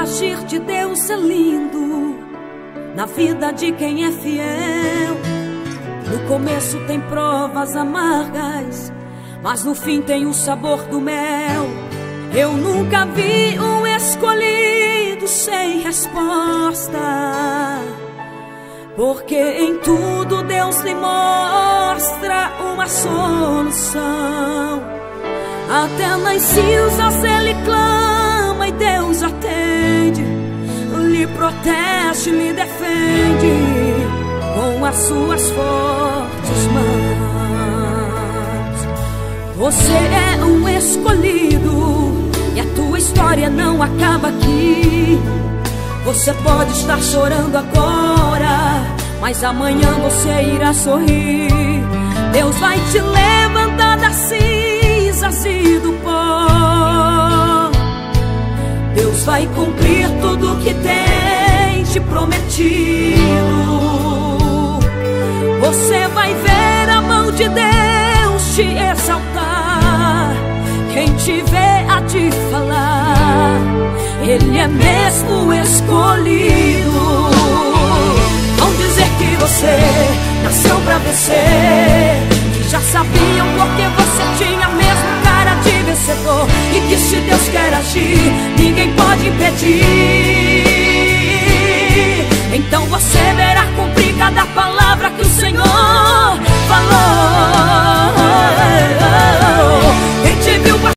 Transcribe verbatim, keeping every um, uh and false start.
agir de Deus é lindo na vida de quem é fiel. No começo tem provas amargas, mas no fim tem o sabor do mel. Eu nunca vi um escolhido sem resposta, porque em tudo Deus lhe mostra uma solução. Até nas cinzas ele clama e Deus atende, lhe protege, lhe defende com as suas fortes mãos. Você é um escolhido e a tua história não acaba aqui. Você pode estar chorando agora, mas amanhã você irá sorrir. Deus vai te levantar das cinzas e do pó. Deus vai cumprir tudo que tem te prometido. Você vai ver a mão de Deus te exaltar. Quem te vê há de falar, Ele é mesmo escolhido. Vão dizer que você nasceu pra vencer, que já sabiam porque você tinha mesmo cara de vencedor, e que se Deus quer agir, ninguém pode